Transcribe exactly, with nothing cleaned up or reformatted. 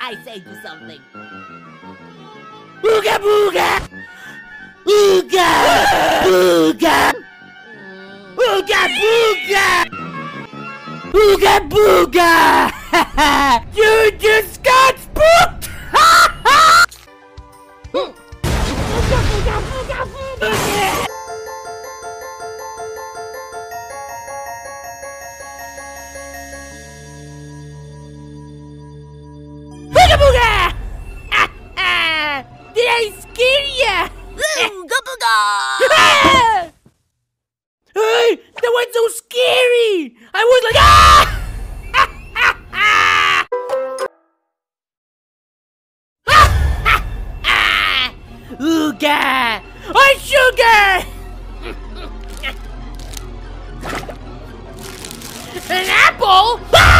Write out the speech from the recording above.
I say do something. Ooga Booga! Ooga Booga! Ooga Booga! Ooga Booga! You just got spooked! Ooga Booga Booga Booga! Ooga Booga! Did I scare ya? Ooga Booga! Hey, that was so scary! I was like, ah! Ooga! Oh, sugar! An apple?